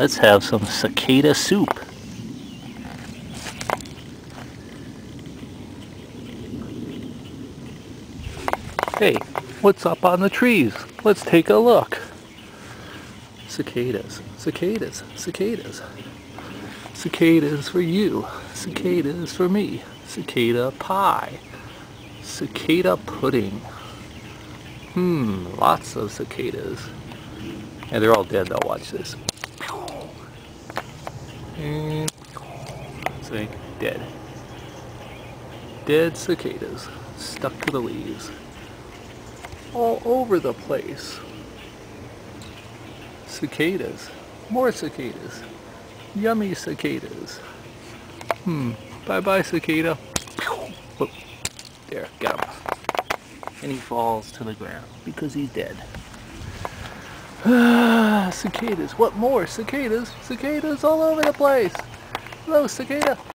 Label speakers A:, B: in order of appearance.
A: Let's have some cicada soup. Hey, what's up on the trees? Let's take a look. Cicadas, cicadas, cicadas. Cicadas for you, cicadas for me. Cicada pie, cicada pudding. Lots of cicadas. And they're all dead though, watch this. And see, dead. Dead cicadas, stuck to the leaves. All over the place. Cicadas, more cicadas. Yummy cicadas. Bye-bye cicada. Whoop. There, got him. And he falls to the ground because he's dead. Cicadas, what more? Cicadas, cicadas all over the place. Hello, cicada.